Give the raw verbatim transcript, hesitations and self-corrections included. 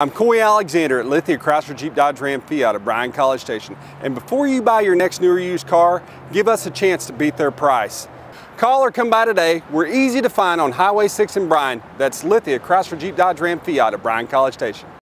I'm Coy Alexander at Lithia Chrysler Jeep Dodge Ram Fiat at Bryan College Station. And before you buy your next new or used car, give us a chance to beat their price. Call or come by today. We're easy to find on Highway six in Bryan. That's Lithia Chrysler Jeep Dodge Ram Fiat at Bryan College Station.